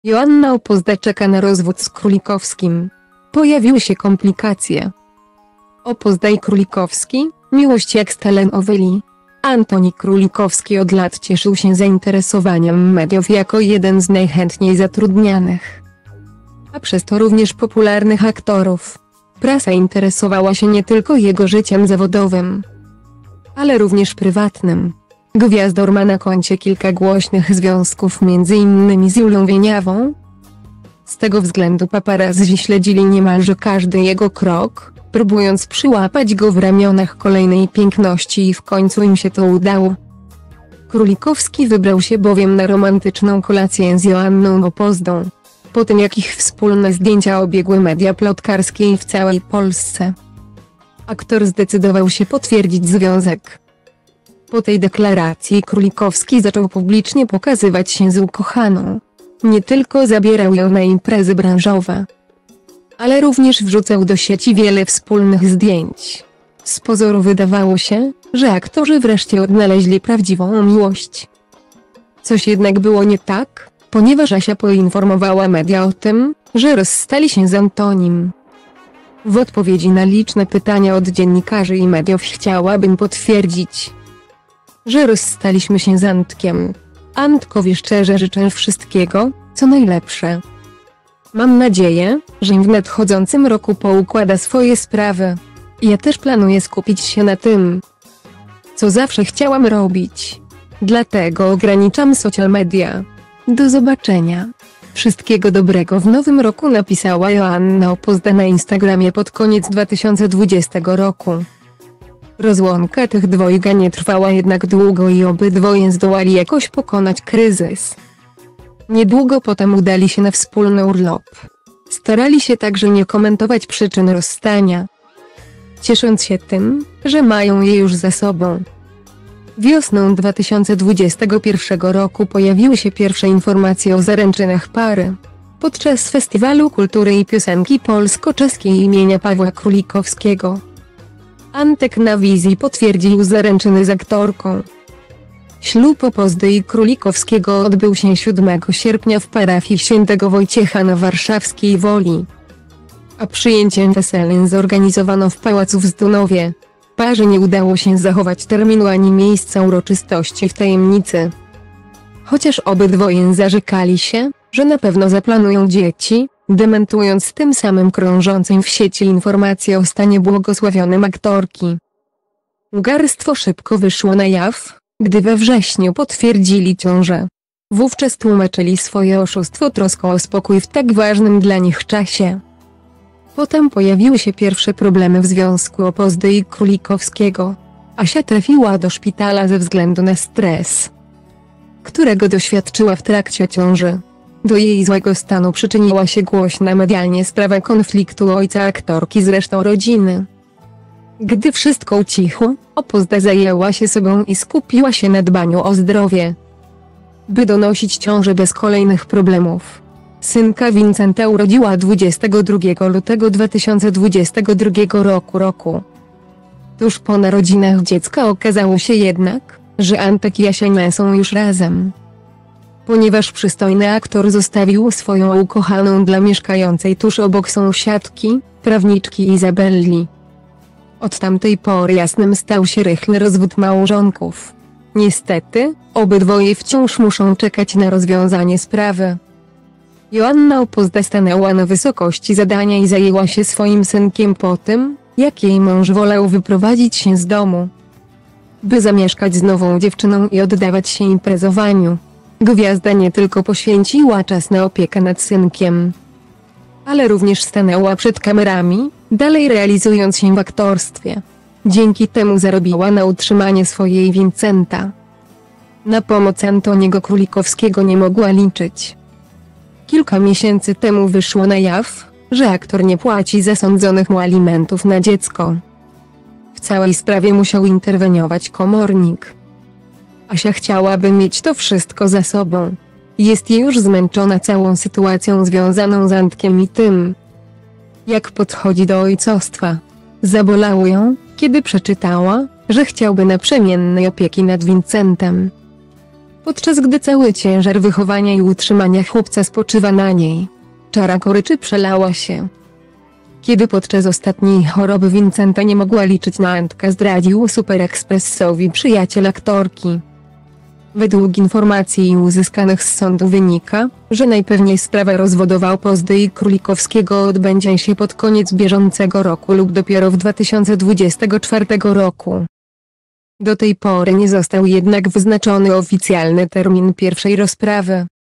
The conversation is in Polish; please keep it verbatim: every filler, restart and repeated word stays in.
Joanna Opozda czeka na rozwód z Królikowskim. Pojawiły się komplikacje. Opozda i Królikowski, miłość jak z telenoweli. Antoni Królikowski od lat cieszył się zainteresowaniem mediów jako jeden z najchętniej zatrudnianych, a przez to również popularnych aktorów. Prasa interesowała się nie tylko jego życiem zawodowym, ale również prywatnym. Gwiazdor ma na koncie kilka głośnych związków, między innymi z Julią Wieniawą. Z tego względu paparazzi śledzili niemalże każdy jego krok, próbując przyłapać go w ramionach kolejnej piękności, i w końcu im się to udało. Królikowski wybrał się bowiem na romantyczną kolację z Joanną Opozdą, po tym jak ich wspólne zdjęcia obiegły media plotkarskie w całej Polsce. Aktor zdecydował się potwierdzić związek. Po tej deklaracji Królikowski zaczął publicznie pokazywać się z ukochaną. Nie tylko zabierał ją na imprezy branżowe, ale również wrzucał do sieci wiele wspólnych zdjęć. Z pozoru wydawało się, że aktorzy wreszcie odnaleźli prawdziwą miłość. Coś jednak było nie tak, ponieważ Asia poinformowała media o tym, że rozstali się z Antonim. W odpowiedzi na liczne pytania od dziennikarzy i mediów chciałabym potwierdzić, że rozstaliśmy się z Antkiem. Antkowi szczerze życzę wszystkiego, co najlepsze. Mam nadzieję, że w nadchodzącym roku poukłada swoje sprawy. Ja też planuję skupić się na tym, co zawsze chciałam robić. Dlatego ograniczam social media. Do zobaczenia. Wszystkiego dobrego w nowym roku, napisała Joanna Opozda na Instagramie pod koniec dwa tysiące dwudziestego roku. Rozłąka tych dwojga nie trwała jednak długo i obydwoje zdołali jakoś pokonać kryzys. Niedługo potem udali się na wspólny urlop. Starali się także nie komentować przyczyn rozstania, ciesząc się tym, że mają je już za sobą. Wiosną dwa tysiące dwudziestego pierwszego roku pojawiły się pierwsze informacje o zaręczynach pary. Podczas Festiwalu Kultury i Piosenki Polsko-Czeskiej imienia Pawła Królikowskiego Antek na wizji potwierdził zaręczyny z aktorką. Ślub Opozdy i Królikowskiego odbył się siódmego sierpnia w parafii Świętego Wojciecha na warszawskiej Woli, a przyjęcie weselne zorganizowano w pałacu w Zdunowie. Parze nie udało się zachować terminu ani miejsca uroczystości w tajemnicy. Chociaż obydwoje zarzekali się, że na pewno zaplanują dzieci, dementując tym samym krążącym w sieci informacje o stanie błogosławionym aktorki. Ugarstwo szybko wyszło na jaw, gdy we wrześniu potwierdzili ciążę. Wówczas tłumaczyli swoje oszustwo troską o spokój w tak ważnym dla nich czasie. Potem pojawiły się pierwsze problemy w związku Opozdy i Królikowskiego. Asia trafiła do szpitala ze względu na stres, którego doświadczyła w trakcie ciąży. Do jej złego stanu przyczyniła się głośna medialnie sprawa konfliktu ojca aktorki z resztą rodziny. Gdy wszystko ucichło, Opozda zajęła się sobą i skupiła się na dbaniu o zdrowie, by donosić ciążę bez kolejnych problemów. Synka Vincenta urodziła dwudziestego drugiego lutego dwa tysiące dwudziestego drugiego roku. roku. Tuż po narodzinach dziecka okazało się jednak, że Antek i Asia nie są już razem, ponieważ przystojny aktor zostawił swoją ukochaną dla mieszkającej tuż obok sąsiadki, prawniczki Izabelli. Od tamtej pory jasnym stał się rychły rozwód małżonków. Niestety, obydwoje wciąż muszą czekać na rozwiązanie sprawy. Joanna Opozda stanęła na wysokości zadania i zajęła się swoim synkiem po tym, jak jej mąż wolał wyprowadzić się z domu, by zamieszkać z nową dziewczyną i oddawać się imprezowaniu. Gwiazda nie tylko poświęciła czas na opiekę nad synkiem, ale również stanęła przed kamerami, dalej realizując się w aktorstwie. Dzięki temu zarobiła na utrzymanie swojej Vincenta. Na pomoc Antoniego Królikowskiego nie mogła liczyć. Kilka miesięcy temu wyszło na jaw, że aktor nie płaci zasądzonych mu alimentów na dziecko. W całej sprawie musiał interweniować komornik. Asia chciałaby mieć to wszystko za sobą. Jest już zmęczona całą sytuacją związaną z Antkiem i tym, jak podchodzi do ojcostwa. Zabolało ją, kiedy przeczytała, że chciałby naprzemiennej opieki nad Vincentem. podczas gdy cały ciężar wychowania i utrzymania chłopca spoczywa na niej. Czara goryczy przelała się, kiedy podczas ostatniej choroby Vincenta nie mogła liczyć na Antkę, zdradził Super Expressowi przyjaciel aktorki. Według informacji uzyskanych z sądu wynika, że najpewniej sprawa rozwodowa Opozdy i Królikowskiego odbędzie się pod koniec bieżącego roku lub dopiero w dwa tysiące dwudziestym czwartym roku. Do tej pory nie został jednak wyznaczony oficjalny termin pierwszej rozprawy.